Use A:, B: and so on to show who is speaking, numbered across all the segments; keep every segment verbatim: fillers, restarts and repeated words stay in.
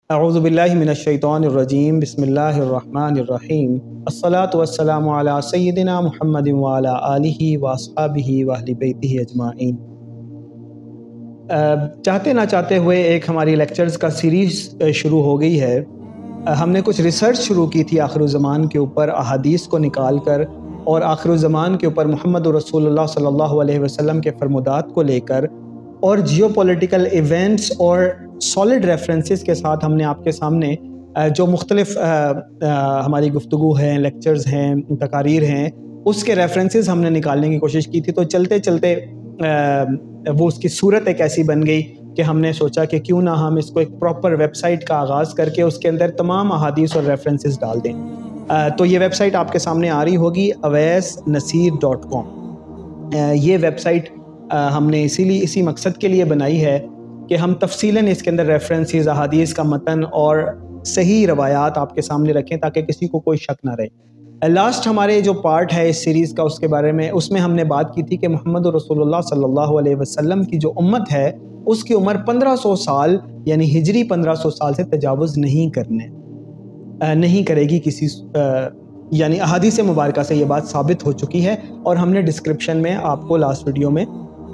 A: اعوذ باللہ من الشیطان الرجیم بسم اللہ الرحمن الرحیم الصلاۃ والسلام علی سیدنا محمد وعلی آلہ واصحابہ واہل بیتہ اجمعین۔ چاہتے نہ چاہتے ہوئے ایک ہماری لیکچرز کا سیریز شروع ہو گئی ہے۔ ہم نے کچھ ریسرچ شروع کی تھی آخر الزمان کے اوپر، احادیث کو نکال کر، اور آخر الزمان کے اوپر محمد رسول اللہ صلی اللہ علیہ وسلم کے فرمودات کو لے کر، اور جیو پولیٹیکل ایونٹس اور سالڈ ریفرنسز کے ساتھ ہم نے آپ کے سامنے جو مختلف ہماری گفتگو ہیں، لیکچرز ہیں، تقاریر ہیں، اس کے ریفرنسز ہم نے نکالنے کی کوشش کی تھی۔ تو چلتے چلتے وہ اس کی صورت ایک ایسی بن گئی کہ ہم نے سوچا کہ کیوں نہ ہم اس کو ایک پراپر ویب سائٹ کا آغاز کر کے اس کے اندر تمام احادیث اور ریفرنسز ڈال دیں۔ تو یہ ویب سائٹ آپ کے سامنے آ رہی ہوگی، اویس نصیر ڈاٹ کام۔ یہ ویب سائٹ ہم نے اسی لیے اسی مقصد کے لیے بنائی ہے کہ ہم تفصیلاً اس کے اندر ریفرنسز، احادیث کا متن اور صحیح روایات آپ کے سامنے رکھیں تاکہ کسی کو کوئی شک نہ رہے۔ لاسٹ ہمارے جو پارٹ ہے اس سیریز کا، اس کے بارے میں اس میں ہم نے بات کی تھی کہ محمد رسول اللہ صلی اللہ علیہ وسلم کی جو امت ہے اس کی عمر پندرہ سو سال یعنی ہجری پندرہ سو سال سے تجاوز نہیں کرنے نہیں کرے گی کسی، یعنی احادیث مبارکہ سے یہ بات ثابت ہو چکی ہے، اور ہم نے ڈسکرپشن میں آپ کو لاسٹ ویڈیو میں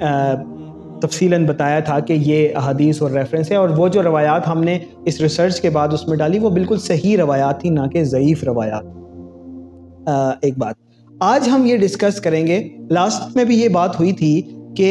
A: تفصیلاً بتایا تھا کہ یہ احادیث اور ریفرنس ہے، اور وہ جو روایات ہم نے اس ریسرچ کے بعد اس میں ڈالی وہ بالکل صحیح روایات تھی، نہ کہ ضعیف روایات۔ ایک بات آج ہم یہ ڈسکس کریں گے، لاسٹ میں بھی یہ بات ہوئی تھی کہ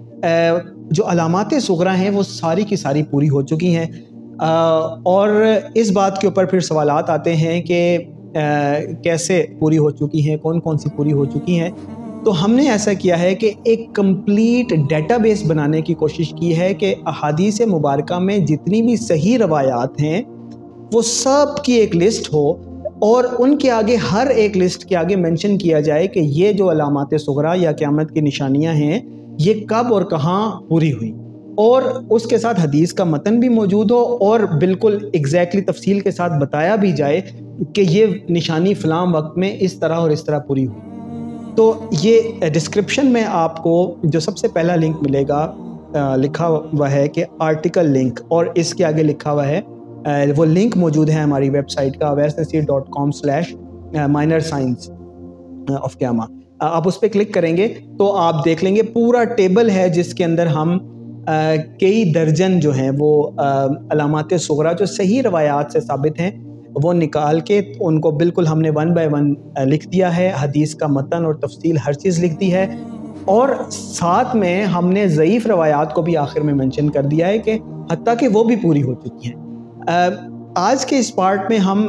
A: جو علامات صغریٰ ہیں وہ ساری کی ساری پوری ہو چکی ہیں، اور اس بات کے اوپر پھر سوالات آتے ہیں کہ کیسے پوری ہو چکی ہیں، کون کون سی پوری ہو چکی ہیں۔ تو ہم نے ایسا کیا ہے کہ ایک کمپلیٹ ڈیٹا بیس بنانے کی کوشش کی ہے کہ احادیث مبارکہ میں جتنی بھی صحیح روایات ہیں وہ سب کی ایک لسٹ ہو، اور ان کے آگے ہر ایک لسٹ کے آگے منشن کیا جائے کہ یہ جو علامات صغریٰ یا قیامت کی نشانیاں ہیں یہ کب اور کہاں پوری ہوئی، اور اس کے ساتھ حدیث کا متن بھی موجود ہو، اور بالکل ایگزیکٹلی تفصیل کے ساتھ بتایا بھی جائے کہ یہ نشانی فلاں وقت میں اس طرح اور اس طرح پوری ہوئی۔ تو یہ ڈسکرپشن میں آپ کو جو سب سے پہلا لنک ملے گا، لکھا ہوا ہے کہ آرٹیکل لنک، اور اس کے آگے لکھا ہوا ہے وہ لنک موجود ہے ہماری ویب سائٹ کا Awais Naseer dot com slash minor science of قیامہ۔ آپ اس پہ کلک کریں گے تو آپ دیکھ لیں گے پورا ٹیبل ہے جس کے اندر ہم کئی درجن جو ہیں وہ علامات صغریٰ جو صحیح روایات سے ثابت ہیں وہ نکال کے ان کو بالکل ہم نے ون بائی ون لکھ دیا ہے، حدیث کا متن اور تفصیل ہر چیز لکھ دی ہے، اور ساتھ میں ہم نے ضعیف روایات کو بھی آخر میں منشن کر دیا ہے کہ حتیٰ کہ وہ بھی پوری ہو چکی ہیں۔ آج کے اس پارٹ میں ہم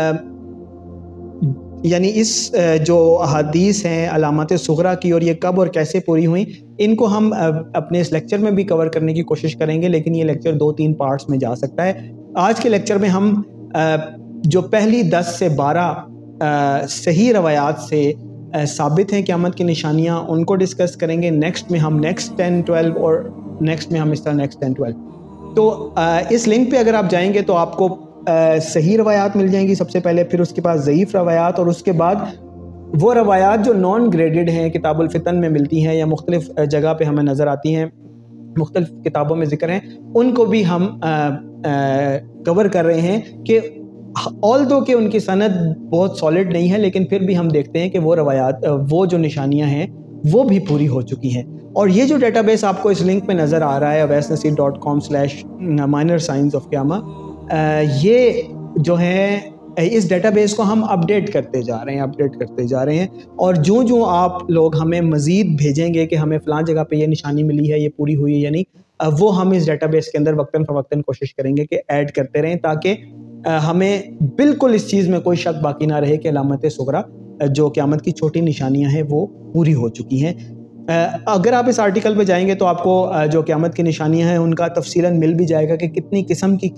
A: یعنی اس جو احادیث ہیں علامات صغریٰ کی اور یہ کب اور کیسے پوری ہوئیں، ان کو ہم اپنے اس لیکچر میں بھی کور کرنے کی کوشش کریں گے، لیکن یہ لیکچر دو تین پارٹس میں جا سکتا ہے۔ آج کے لیکچر میں ہم جو پہلی دس سے بارہ صحیح روایات سے ثابت ہیں قیامت کی نشانیاں، ان کو ڈسکس کریں گے۔ نیکسٹ میں ہم نیکسٹ ٹین ٹویلو اور نیکسٹ میں ہم اس طرح نیکسٹ ٹین ٹویلو۔ تو اس لنک پہ اگر آپ جائیں گے تو آپ کو صحیح روایات مل جائیں گی سب سے پہلے، پھر اس کے بعد ضعیف روایات، اور اس کے بعد وہ روایات جو نان گریڈڈ ہیں، کتاب الفتن میں ملتی ہیں یا مختلف جگہ پہ ہمیں نظر آتی ہیں، مختلف کتابوں میں ذکر ہیں، ان کو بھی ہم کور کر رہے ہیں کہ آلدو کہ ان کی سند بہت سالڈ نہیں ہے، لیکن پھر بھی ہم دیکھتے ہیں کہ وہ روایات، وہ جو نشانیاں ہیں وہ بھی پوری ہو چکی ہیں۔ اور یہ جو ڈیٹا بیس آپ کو اس لنک پہ نظر آ رہا ہے Awais Naseer dot com slash minor science of قیامہ، یہ جو ہے اس ڈیٹا بیس کو ہم اپڈیٹ کرتے جا رہے ہیں اپڈیٹ کرتے جا رہے ہیں اور جوں جوں آپ لوگ ہمیں مزید بھیجیں گے کہ ہمیں فلاں جگہ پہ یہ نشانی ملی ہے، یہ پوری ہوئی ہے یا نہیں، وہ ہم اس ڈیٹا بیس کے اندر وقتاً فوقتاً کوشش کریں گے کہ ایڈ کرتے رہیں تاکہ ہمیں بالکل اس چیز میں کوئی شک باقی نہ رہے کہ علامات صغریٰ جو قیامت کی چھوٹی نشانیاں ہیں وہ پوری ہو چکی ہیں۔ اگر آپ اس آرٹیکل پہ جائیں گے تو آپ کو جو قیامت کی نشانیاں ہیں ان کا تفصیلاً مل بھی جائے گا کہ کتنی قسم کی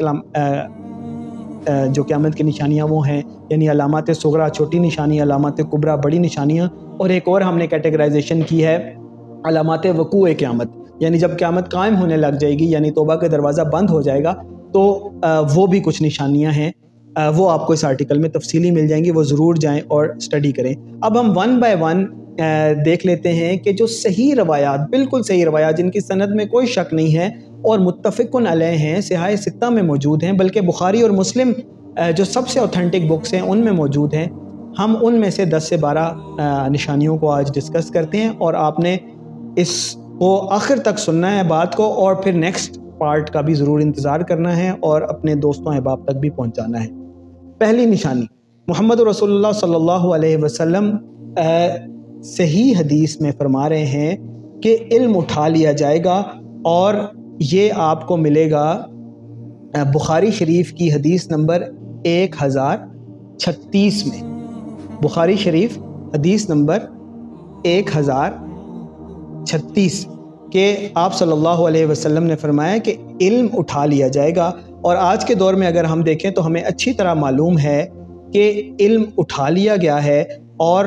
A: جو قیامت کی نشانیاں وہ ہیں، یعنی علامات صغریٰ چھوٹی نشانی، علامات کبریٰ بڑی نشانیاں، اور ایک اور ہم نے کیٹیگرائزیشن کی ہے علامات وقوع قیامت، یعنی جب قیامت قائم ہونے لگ جائے گی، یعنی توبہ کا دروازہ بند ہو جائے گا تو وہ بھی کچھ نشانیاں ہیں، وہ آپ کو اس آرٹیکل میں تفصیلی مل جائیں گی، وہ ضرور جائیں اور اسٹڈی کریں۔ اب ہم ون بائی ون دیکھ لیتے ہیں کہ جو صحیح روایات، بالکل صحیح روایات جن کی سند میں کوئی شک نہیں ہے، اور متفقن علیہ ہیں، صحاح ستہ میں موجود ہیں، بلکہ بخاری اور مسلم جو سب سے اوتھینٹک بکس ہیں ان میں موجود ہیں۔ ہم ان میں سے دس سے بارہ نشانیوں کو آج ڈسکس کرتے ہیں، اور آپ نے اس کو آخر تک سننا ہے بات کو، اور پھر نیکسٹ پارٹ کا بھی ضرور انتظار کرنا ہے اور اپنے دوستوں احباب تک بھی پہنچانا ہے۔ پہلی نشانی، محمد رسول اللہ صلی اللہ علیہ وسلم صحیح حدیث میں فرما رہے ہیں کہ علم اٹھا لیا جائے گا، اور یہ آپ کو ملے گا بخاری شریف کی حدیث نمبر ایک ہزار چھتیس میں۔ بخاری شریف حدیث نمبر ایک ہزار چھتیس کہ آپ صلی اللہ علیہ وسلم نے فرمایا کہ علم اٹھا لیا جائے گا۔ اور آج کے دور میں اگر ہم دیکھیں تو ہمیں اچھی طرح معلوم ہے کہ علم اٹھا لیا گیا ہے، اور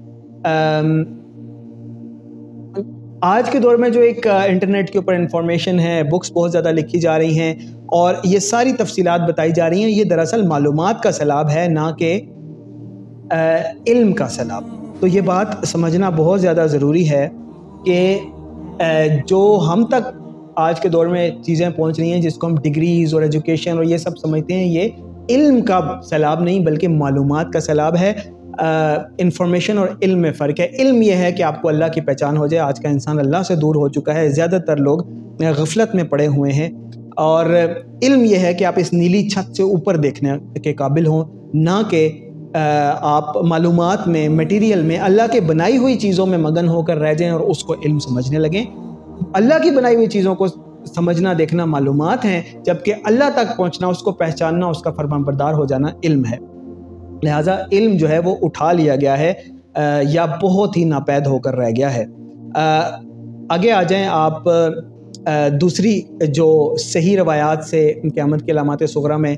A: آج کے دور میں جو ایک انٹرنیٹ کے اوپر انفارمیشن ہے، بکس بہت زیادہ لکھی جا رہی ہیں اور یہ ساری تفصیلات بتائی جا رہی ہیں، یہ دراصل معلومات کا سیلاب ہے، نہ کہ علم کا سیلاب۔ تو یہ بات سمجھنا بہت زیادہ ضروری ہے کہ جو ہم تک آج کے دور میں چیزیں پہنچ رہی ہیں جس کو ہم ڈگریز اور ایجوکیشن اور یہ سب سمجھتے ہیں، یہ علم کا سیلاب نہیں بلکہ معلومات کا سیلاب ہے۔ انفارمیشن اور علم میں فرق ہے۔ علم یہ ہے کہ آپ کو اللہ کی پہچان ہو جائے۔ آج کا انسان اللہ سے دور ہو چکا ہے، زیادہ تر لوگ غفلت میں پڑے ہوئے ہیں، اور علم یہ ہے کہ آپ اس نیلی چھت سے اوپر دیکھنے کے قابل ہوں، نہ کہ آپ معلومات میں، میٹیریل میں، اللہ کے بنائی ہوئی چیزوں میں مگن ہو کر رہ جائیں اور اس کو علم سمجھنے لگیں۔ اللہ کی بنائی ہوئی چیزوں کو سمجھنا، دیکھنا معلومات ہیں، جبکہ اللہ تک پہنچنا، اس کو پہچاننا، اس کا فرمانبردار ہو جانا علم ہے۔ لہٰذا علم جو ہے وہ اٹھا لیا گیا ہے یا بہت ہی ناپید ہو کر رہ گیا ہے۔ آگے آ جائیں آپ، دوسری جو صحیح روایات سے قیامت کے علامات صغریٰ میں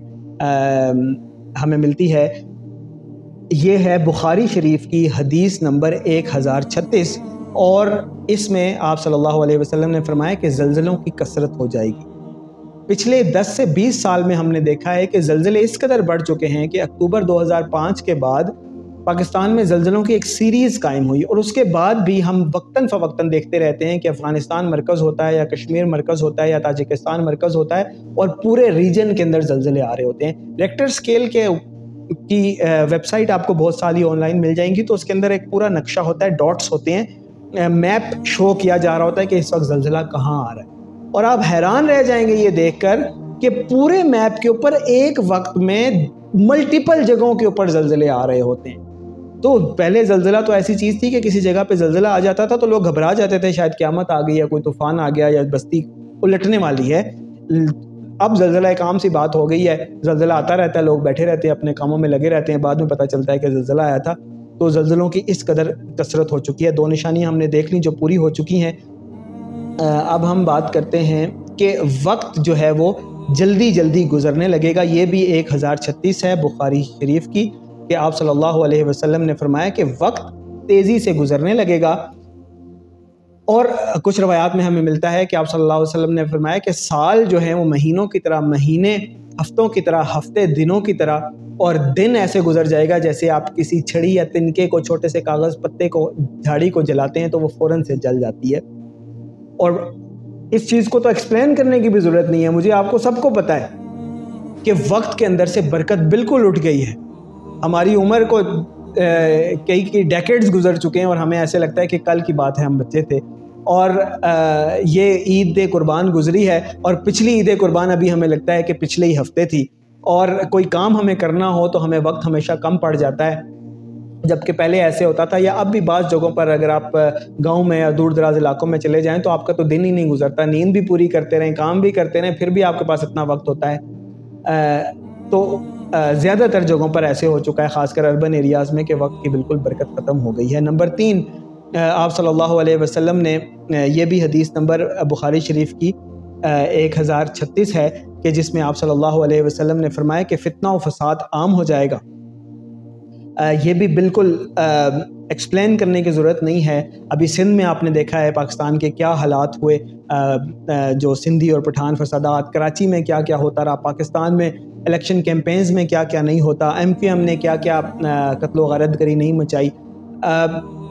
A: ہمیں ملتی ہے، یہ ہے بخاری شریف کی حدیث نمبر ایک ہزار چھتیس، اور اس میں آپ صلی اللہ علیہ وسلم نے فرمایا کہ زلزلوں کی کثرت ہو جائے گی۔ پچھلے دس سے بیس سال میں ہم نے دیکھا ہے کہ زلزلے اس قدر بڑھ چکے ہیں کہ اکتوبر دو ہزار پانچ کے بعد پاکستان میں زلزلوں کی ایک سیریز قائم ہوئی، اور اس کے بعد بھی ہم وقتاً فوقتاً دیکھتے رہتے ہیں کہ افغانستان مرکز ہوتا ہے یا کشمیر مرکز ہوتا ہے یا تاجکستان مرکز ہوتا ہے، اور پورے ریجن کے اندر زلزلے آ رہے ہوتے ہیں۔ ریکٹر اسکیل کے کی ویب سائٹ آپ کو بہت ساری آن لائن مل جائیں گی، تو اس کے اندر ایک پورا نقشہ ہوتا ہے، ڈاٹس ہوتے ہیں، میپ شو کیا جا رہا ہوتا ہے کہ اس وقت زلزلہ کہاں آ رہا ہے، اور آپ حیران رہ جائیں گے یہ دیکھ کر کہ پورے میپ کے اوپر ایک وقت میں ملٹیپل جگہوں کے اوپر زلزلے آ رہے ہوتے ہیں۔ تو پہلے زلزلہ تو ایسی چیز تھی کہ کسی جگہ پہ زلزلہ آ جاتا تھا تو لوگ گھبرا جاتے تھے، شاید قیامت آ گئی یا کوئی طوفان آ گیا یا بستی الٹنے والی ہے۔ اب زلزلہ ایک عام سی بات ہو گئی ہے، زلزلہ آتا رہتا ہے، لوگ بیٹھے رہتے ہیں، اپنے کاموں میں لگے رہتے ہیں، بعد میں پتہ چلتا ہے کہ زلزلہ آیا تھا۔ تو زلزلوں کی اس قدر کثرت ہو چکی ہے۔ دو نشانیاں ہم نے دیکھ لی جو پوری ہو چکی ہیں۔ اب ہم بات کرتے ہیں کہ وقت جو ہے وہ جلدی جلدی گزرنے لگے گا۔ یہ بھی ایک ہزار چھتیس ہے بخاری شریف کی کہ آپ صلی اللہ علیہ وسلم نے فرمایا کہ وقت تیزی سے گزرنے لگے گا، اور کچھ روایات میں ہمیں ملتا ہے کہ آپ صلی اللہ علیہ وسلم نے فرمایا کہ سال جو ہیں وہ مہینوں کی طرح، مہینے ہفتوں کی طرح، ہفتے دنوں کی طرح، اور دن ایسے گزر جائے گا جیسے آپ کسی چھڑی یا تنکے کو، چھوٹے سے کاغذ پتے کو، جھاڑی کو جلاتے ہیں تو وہ فوراً سے جل جاتی ہے۔ اور اس چیز کو تو ایکسپلین کرنے کی بھی ضرورت نہیں ہے، مجھے آپ کو سب کو پتہ ہے کہ وقت کے اندر سے برکت بالکل اٹھ گئی ہے۔ ہماری عمر کو کئی کئی ڈیکیڈز گزر چکے ہیں اور ہمیں ایسے لگتا ہے کہ کل کی بات ہے، ہم بچے تھے، اور یہ عید قربان گزری ہے، اور پچھلی عید قربان ابھی ہمیں لگتا ہے کہ پچھلے ہی ہفتے تھی، اور کوئی کام ہمیں کرنا ہو تو ہمیں وقت ہمیشہ کم پڑ جاتا ہے، جبکہ پہلے ایسے ہوتا تھا۔ یا اب بھی بعض جگہوں پر اگر آپ گاؤں میں یا دور دراز علاقوں میں چلے جائیں تو آپ کا تو دن ہی نہیں گزرتا، نیند بھی پوری کرتے رہیں، کام بھی کرتے رہیں، پھر بھی آپ کے پاس اتنا وقت ہوتا ہے۔ تو زیادہ تر جگہوں پر ایسے ہو چکا ہے، خاص کر اربن ایریاز میں، کہ وقت کی بالکل برکت ختم ہو گئی ہے۔ نمبر تین، آپ صلی اللہ علیہ وسلم نے، یہ بھی حدیث نمبر بخاری شریف کی ایک ہزار چھتیس ہے کہ جس میں آپ صلی اللہ علیہ وسلم نے فرمایا کہ فتنہ و فساد عام ہو جائے گا۔ یہ بھی بالکل ایکسپلین کرنے کی ضرورت نہیں ہے۔ ابھی سندھ میں آپ نے دیکھا ہے پاکستان کے کیا حالات ہوئے، جو سندھی اور پٹھان فسادات، کراچی میں کیا کیا ہوتا رہا، پاکستان میں الیکشن کیمپینز میں کیا کیا نہیں ہوتا، ایم کیو ایم نے کیا کیا قتل و غارت گری نہیں مچائی۔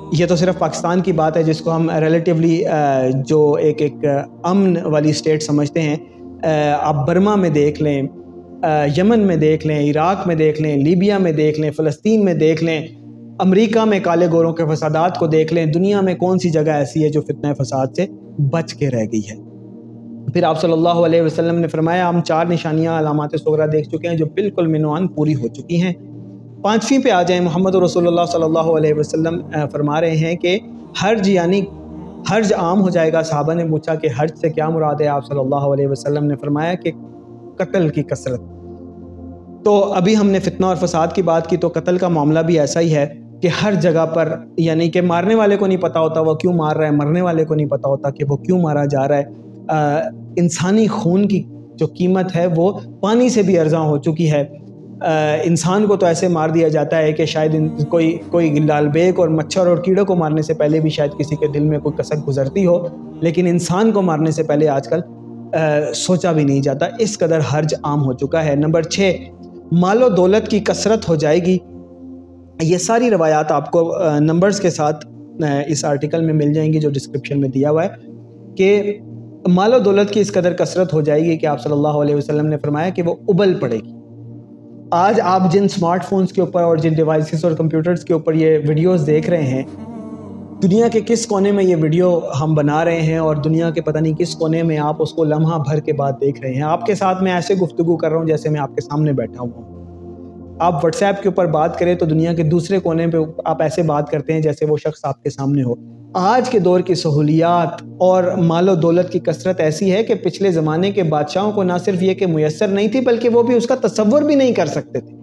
A: یہ تو صرف پاکستان کی بات ہے جس کو ہم ریلیٹیولی جو ایک ایک امن والی اسٹیٹ سمجھتے ہیں. آپ برما میں دیکھ لیں, یمن میں دیکھ لیں, عراق میں دیکھ لیں, لیبیا میں دیکھ لیں, فلسطین میں دیکھ لیں, امریکہ میں کالے گوروں کے فسادات کو دیکھ لیں. دنیا میں کون سی جگہ ایسی ہے جو فتنہ فساد سے بچ کے رہ گئی ہے؟ پھر آپ صلی اللہ علیہ وسلم نے فرمایا ہم چار نشانیاں علامات صغریٰ دیکھ چکے ہیں جو بالکل منوان پوری ہو چکی ہیں. پانچویں پہ آ جائیں. محمد رسول اللہ صلی اللہ علیہ وسلم فرما رہے ہیں کہ حرج یعنی حرج عام ہو جائے گا. صحابہ نے پوچھا کہ حرج سے کیا مراد ہے؟ آپ صلی اللہ علیہ وسلم نے فرمایا کہ قتل کی کثرت. تو ابھی ہم نے فتنہ اور فساد کی بات کی, تو قتل کا معاملہ بھی ایسا ہی ہے کہ ہر جگہ پر, یعنی کہ مارنے والے کو نہیں پتہ ہوتا وہ کیوں مار رہا ہے, مرنے والے کو نہیں پتہ ہوتا کہ وہ کیوں مارا جا رہا ہے. آ, انسانی خون کی جو قیمت ہے وہ پانی سے بھی ارزاں ہو چکی ہے. آ, انسان کو تو ایسے مار دیا جاتا ہے کہ شاید کوئی کوئی لال بیگ اور مچھر اور کیڑوں کو مارنے سے پہلے بھی شاید کسی کے دل میں کوئی کسک گزرتی ہو, لیکن انسان کو مارنے سے پہلے آج کل آ, سوچا بھی نہیں جاتا. اس قدر حرج عام ہو چکا ہے. نمبر چھ, مال و دولت کی کثرت ہو جائے گی. یہ ساری روایات آپ کو نمبرز کے ساتھ اس آرٹیکل میں مل جائیں گی جو ڈسکرپشن میں دیا ہوا ہے, کہ مال و دولت کی اس قدر کثرت ہو جائے گی کہ آپ صلی اللہ علیہ وسلم نے فرمایا کہ وہ ابل پڑے گی. آج آپ جن سمارٹ فونز کے اوپر اور جن ڈیوائسز اور کمپیوٹرز کے اوپر یہ ویڈیوز دیکھ رہے ہیں, دنیا کے کس کونے میں یہ ویڈیو ہم بنا رہے ہیں اور دنیا کے پتہ نہیں کس کونے میں آپ اس کو لمحہ بھر کے بعد دیکھ رہے ہیں. آپ کے ساتھ میں ایسے گفتگو کر رہا ہوں جیسے میں آپ کے سامنے بیٹھا ہوں. آپ واٹس ایپ کے اوپر بات کریں تو دنیا کے دوسرے کونے پہ آپ ایسے بات کرتے ہیں جیسے وہ شخص آپ کے سامنے ہو. آج کے دور کی سہولیات اور مال و دولت کی کثرت ایسی ہے کہ پچھلے زمانے کے بادشاہوں کو نہ صرف یہ کہ میسر نہیں تھی بلکہ وہ بھی اس کا تصور بھی نہیں کر سکتے تھے.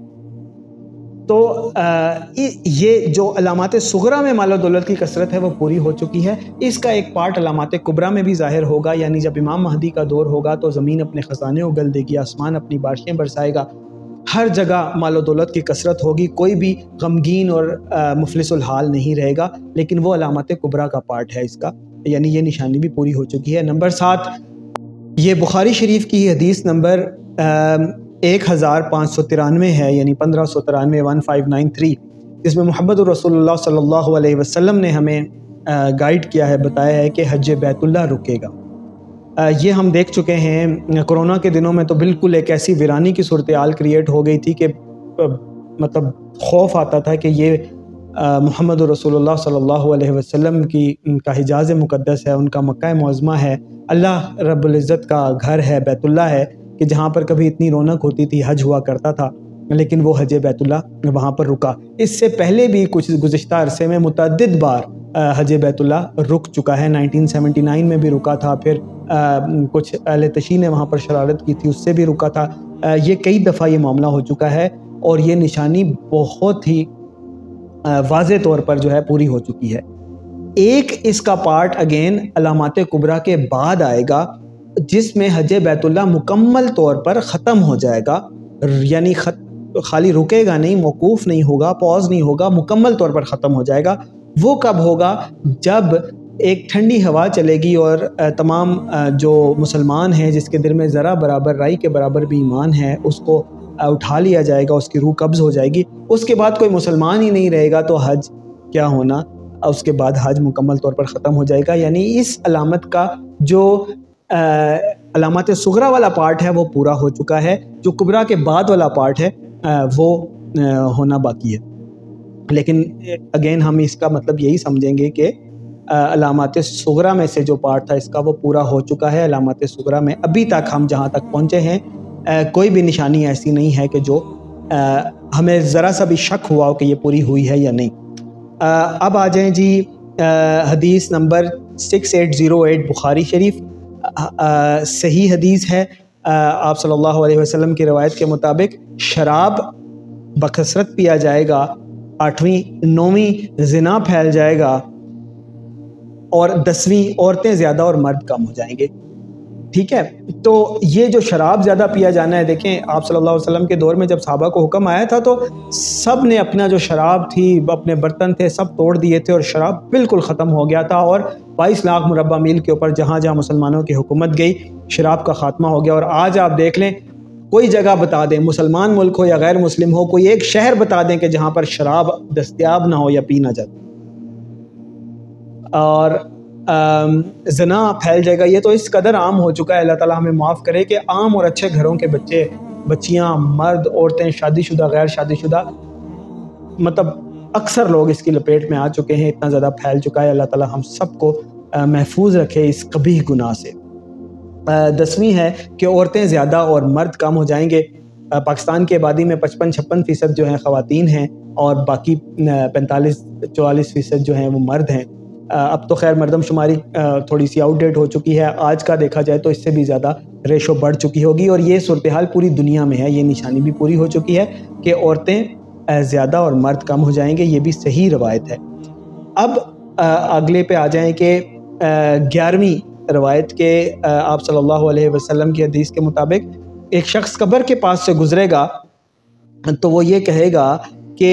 A: تو یہ جو علامات صغریٰ میں مال و دولت کی کثرت ہے وہ پوری ہو چکی ہے. اس کا ایک پارٹ علامات کبریٰ میں بھی ظاہر ہوگا, یعنی جب امام مہدی کا دور ہوگا تو زمین اپنے خزانے اگل دے گی, آسمان اپنی بارشیں برسائے گا, ہر جگہ مال و دولت کی کثرت ہوگی, کوئی بھی غمگین اور مفلس الحال نہیں رہے گا. لیکن وہ علامات کبریٰ کا پارٹ ہے اس کا, یعنی یہ نشانی بھی پوری ہو چکی ہے. نمبر سات, یہ بخاری شریف کی حدیث نمبر ایک ہزار پانچ سو ترانوے ہے, یعنی پندرہ سو ترانوے ون فائیو نائن تھری, جس میں محمد رسول اللہ صلی اللہ علیہ وسلم نے ہمیں گائیڈ کیا ہے, بتایا ہے کہ حج بیت اللہ رکے گا. یہ ہم دیکھ چکے ہیں کرونا کے دنوں میں, تو بالکل ایک ایسی ویرانی کی صورتحال کریٹ ہو گئی تھی کہ مطلب خوف آتا تھا کہ یہ محمد رسول اللہ صلی اللہ علیہ وسلم کی ان کا حجاز مقدس ہے, ان کا مکہ معظمہ ہے, اللہ رب العزت کا گھر ہے, بیت اللہ ہے, کہ جہاں پر کبھی اتنی رونق ہوتی تھی, حج ہوا کرتا تھا, لیکن وہ حج بیت اللہ وہاں پر رکا. اس سے پہلے بھی کچھ گزشتہ عرصے میں متعدد بار حج بیت اللہ رک چکا ہے. نائنٹین سیونٹی نائن میں بھی رکا تھا, پھر کچھ اہل تشیع نے وہاں پر شرارت کی تھی, اس سے بھی رکا تھا. یہ کئی دفعہ یہ معاملہ ہو چکا ہے اور یہ نشانی بہت ہی واضح طور پر جو ہے پوری ہو چکی ہے. ایک اس کا پارٹ اگین علامات کبریٰ کے بعد آئے گا جس میں حج بیت اللہ مکمل طور پر ختم ہو جائے گا, یعنی خط خالی رکے گا نہیں, موقوف نہیں ہوگا, پاز نہیں ہوگا, مکمل طور پر ختم ہو جائے گا. وہ کب ہوگا؟ جب ایک ٹھنڈی ہوا چلے گی اور تمام جو مسلمان ہیں جس کے دل میں ذرا برابر رائی کے برابر بھی ایمان ہے اس کو اٹھا لیا جائے گا, اس کی روح قبض ہو جائے گی. اس کے بعد کوئی مسلمان ہی نہیں رہے گا تو حج کیا ہونا, اس کے بعد حج مکمل طور پر ختم ہو جائے گا. یعنی اس علامت کا جو علامات صغریٰ والا پارٹ ہے وہ پورا ہو چکا ہے, جو کبریٰ کے بعد والا پارٹ ہے وہ ہونا باقی ہے. لیکن اگین ہم اس کا مطلب یہی سمجھیں گے کہ علامات صغریٰ میں سے جو پارٹ تھا اس کا وہ پورا ہو چکا ہے. علامات صغریٰ میں ابھی تک ہم جہاں تک پہنچے ہیں کوئی بھی نشانی ایسی نہیں ہے کہ جو ہمیں ذرا سا بھی شک ہوا ہو کہ یہ پوری ہوئی ہے یا نہیں. اب آ جائیں جی حدیث نمبر six eight zero eight Bukhari شریف. صحیح حدیث ہے. آپ صلی اللہ علیہ وسلم کی روایت کے مطابق شراب بکثرت پیا جائے گا, آٹھویں نویں زنا پھیل جائے گا, اور دسویں عورتیں زیادہ اور مرد کم ہو جائیں گے. ٹھیک ہے, تو یہ جو شراب زیادہ پیا جانا ہے, دیکھیں آپ صلی اللہ علیہ وسلم کے دور میں جب صحابہ کو حکم آیا تھا تو سب نے اپنا جو شراب تھی, اپنے برتن تھے, سب توڑ دیے تھے اور شراب بالکل ختم ہو گیا تھا. اور بائیس لاکھ مربع میل کے اوپر جہاں جہاں مسلمانوں کی حکومت گئی شراب کا خاتمہ ہو گیا. اور آج آپ دیکھ لیں, کوئی جگہ بتا دیں, مسلمان ملک ہو یا غیر مسلم ہو, کوئی ایک شہر بتا دیں کہ جہاں پر شراب دستیاب نہ ہو یا پی نہ جاتی. اور زنا پھیل جائے گا. یہ تو اس قدر عام ہو چکا ہے, اللہ تعالیٰ ہمیں معاف کرے, کہ عام اور اچھے گھروں کے بچے, بچیاں, مرد, عورتیں, شادی شدہ, غیر شادی شدہ, مطلب اکثر لوگ اس کی لپیٹ میں آ چکے ہیں, اتنا زیادہ پھیل چکا ہے. اللہ تعالیٰ ہم سب کو محفوظ رکھے اس قبیح گناہ سے. دسویں ہے کہ عورتیں زیادہ اور مرد کم ہو جائیں گے. پاکستان کی آبادی میں پچپن چھپن فیصد جو ہیں خواتین ہیں, اور باقی پینتالیس چوالیس فیصد جو ہیں وہ مرد ہیں. اب تو خیر مردم شماری تھوڑی سی آؤٹ ڈیٹ ہو چکی ہے, آج کا دیکھا جائے تو اس سے بھی زیادہ ریشو بڑھ چکی ہوگی, اور یہ صورتحال پوری دنیا میں ہے. یہ نشانی بھی پوری ہو چکی ہے کہ عورتیں زیادہ اور مرد کم ہو جائیں گے, یہ بھی صحیح روایت ہے. اب اگلے پہ آ جائیں کہ گیارہویں روایت کے آپ صلی اللہ علیہ وسلم کی حدیث کے مطابق ایک شخص قبر کے پاس سے گزرے گا تو وہ یہ کہے گا کہ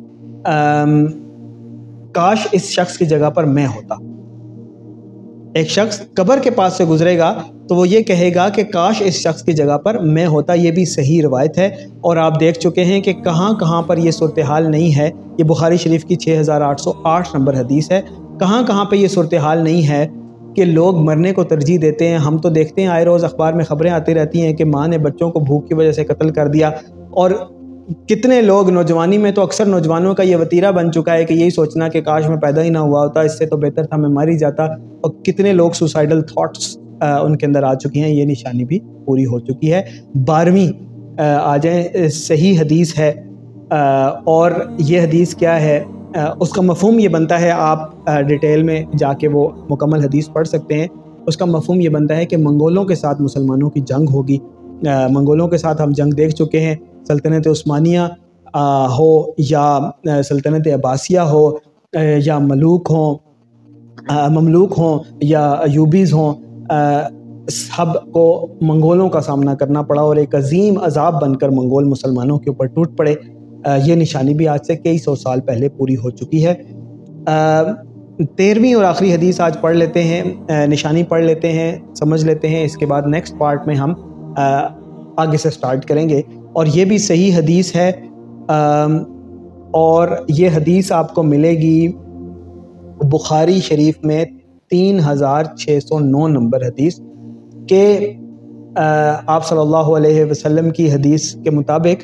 A: کاش اس شخص کی جگہ پر میں ہوتا. ایک شخص قبر کے پاس سے گزرے گا تو وہ یہ کہے گا کہ کاش اس شخص کی جگہ پر میں ہوتا. یہ بھی صحیح روایت ہے, اور آپ دیکھ چکے ہیں کہ کہاں کہاں پر یہ صورتحال نہیں ہے. یہ بخاری شریف کی چھ ہزار آٹھ سو آٹھ نمبر حدیث ہے. کہاں کہاں پہ یہ صورتحال نہیں ہے کہ لوگ مرنے کو ترجیح دیتے ہیں. ہم تو دیکھتے ہیں آئے روز اخبار میں خبریں آتی رہتی ہیں کہ ماں نے بچوں کو بھوک کی وجہ سے قتل کر دیا, اور کتنے لوگ نوجوانی میں تو اکثر نوجوانوں کا یہ وتیرہ بن چکا ہے کہ یہی سوچنا کہ کاش میں پیدا ہی نہ ہوا ہوتا, اس سے تو بہتر تھا میں مر ہی جاتا. اور کتنے لوگ سوسائڈل تھاٹس ان کے اندر آ چکی ہیں. یہ نشانی بھی پوری ہو چکی ہے. بارہویں آ جائیں, صحیح حدیث ہے, اور یہ حدیث کیا ہے, اس کا مفہوم یہ بنتا ہے, آپ ڈیٹیل میں جا کے وہ مکمل حدیث پڑھ سکتے ہیں. اس کا مفہوم یہ بنتا ہے کہ منگولوں کے ساتھ مسلمانوں کی جنگ ہوگی. منگولوں کے ساتھ ہم جنگ دیکھ چکے ہیں, سلطنت عثمانیہ ہو یا سلطنت عباسیہ ہو یا ملوک ہوں مملوک ہوں یا ایوبیز ہوں, سب کو منگولوں کا سامنا کرنا پڑا, اور ایک عظیم عذاب بن کر منگول مسلمانوں کے اوپر ٹوٹ پڑے. یہ نشانی بھی آج سے کئی سو سال پہلے پوری ہو چکی ہے. تیرہویں اور آخری حدیث آج پڑھ لیتے ہیں, نشانی پڑھ لیتے ہیں, سمجھ لیتے ہیں. اس کے بعد نیکسٹ پارٹ میں ہم آگے سے سٹارٹ کریں گے, اور یہ بھی صحیح حدیث ہے, اور یہ حدیث آپ کو ملے گی بخاری شریف میں تین ہزار چھ سو نو نمبر حدیث, کہ آپ صلی اللہ علیہ وسلم کی حدیث کے مطابق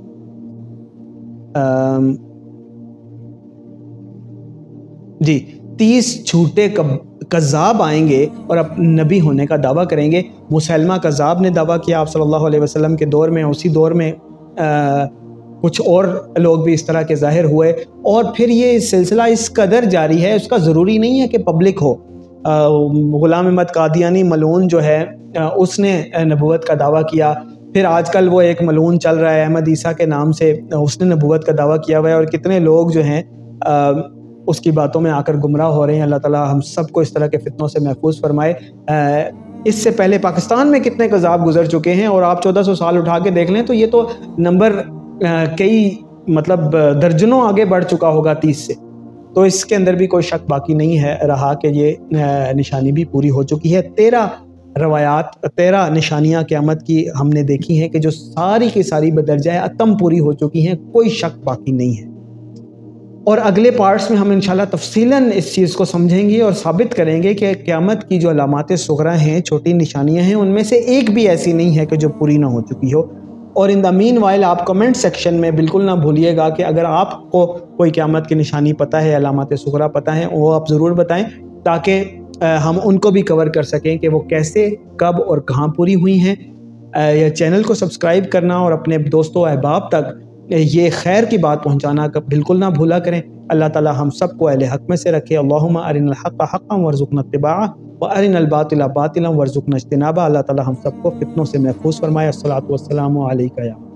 A: جی تیس جھوٹے کذاب آئیں گے اور نبی ہونے کا دعویٰ کریں گے. مسلمہ کذاب نے دعویٰ کیا آپ صلی اللہ علیہ وسلم کے دور میں. اسی دور میں کچھ اور لوگ بھی اس طرح کے ظاہر ہوئے, اور پھر یہ سلسلہ اس قدر جاری ہے, اس کا ضروری نہیں ہے کہ پبلک ہو. غلام احمد قادیانی ملعون جو ہے اس نے نبوت کا دعویٰ کیا. پھر آج کل وہ ایک ملعون چل رہا ہے احمد عیسیٰ کے نام سے, اس نے نبوت کا دعویٰ کیا ہوا ہے, اور کتنے لوگ جو ہیں اس کی باتوں میں آ کر گمراہ ہو رہے ہیں. اللہ تعالیٰ ہم سب کو اس طرح کے فتنوں سے محفوظ فرمائے. اس سے پہلے پاکستان میں کتنے کذاب گزر چکے ہیں, اور آپ چودہ سو سال اٹھا کے دیکھ لیں تو یہ تو نمبر کئی مطلب درجنوں آگے بڑھ چکا ہوگا تیس سے. تو اس کے اندر بھی کوئی شک باقی نہیں ہے رہا کہ یہ نشانی بھی پوری ہو چکی ہے. تیرہ روایات, تیرہ نشانیاں قیامت کی ہم نے دیکھی ہیں کہ جو ساری کی ساری بدرجہ اتم پوری ہو چکی ہیں, کوئی شک باقی نہیں ہے. اور اگلے پارٹس میں ہم انشاءاللہ تفصیلاً اس چیز کو سمجھیں گے اور ثابت کریں گے کہ قیامت کی جو علامات صغریٰ ہیں, چھوٹی نشانیاں ہیں, ان میں سے ایک بھی ایسی نہیں ہے کہ جو پوری نہ ہو چکی ہو. اور ان دا مین وائل آپ کمنٹ سیکشن میں بالکل نہ بھولیے گا کہ اگر آپ کو کوئی قیامت کی نشانی پتہ ہے, علامات صغریٰ پتہ ہیں, وہ آپ ضرور بتائیں, تاکہ ہم ان کو بھی کور کر سکیں کہ وہ کیسے, کب اور کہاں پوری ہوئی ہیں. یا چینل کو سبسکرائب کرنا اور اپنے دوستوں احباب تک یہ خیر کی بات پہنچانا بالکل نہ بھولا کریں. اللہ تعالی ہم سب کو اہل حق میں سے رکھے. اللہم ارنا الحق حقا وارزقنا اتباعہ وارنا الباطل باطلا وارزقنا اجتنابہ. اللہ تعالی ہم سب کو فتنوں سے محفوظ فرمائے. الصلاۃ والسلام علیکہ یا